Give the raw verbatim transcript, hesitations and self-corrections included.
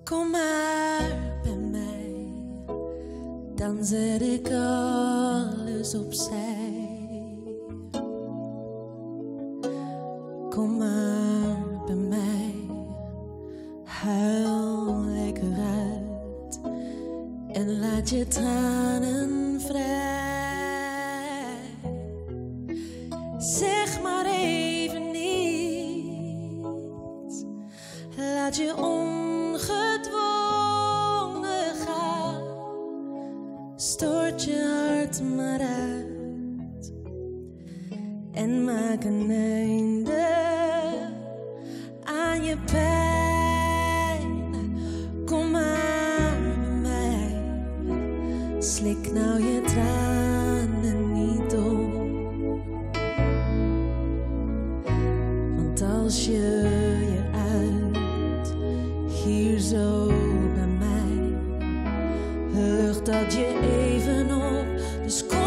Kom maar bij mij, dan zet ik alles opzij. Kom maar bij mij, huil lekker uit en laat je tranen vrij. Zeg maar even niets, laat je ongedwongen gaan. Stoort je hart maar uit en maak een einde aan je pijn. Kom maar bij mij, slik nou je tranen niet op. Want als je je uit hier zo bij mij, lucht dat je even op. Dus kom